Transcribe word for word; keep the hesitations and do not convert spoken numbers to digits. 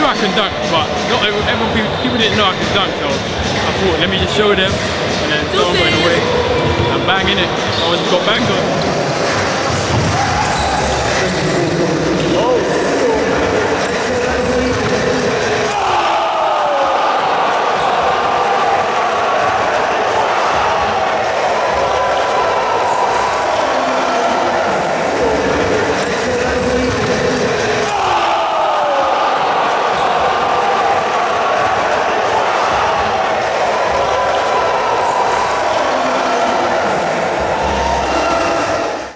I can dunk, but not everyone, everyone people, people didn't know I could dunk, so I thought let me just show them and then throw them away and bang in it. So I just got back to it.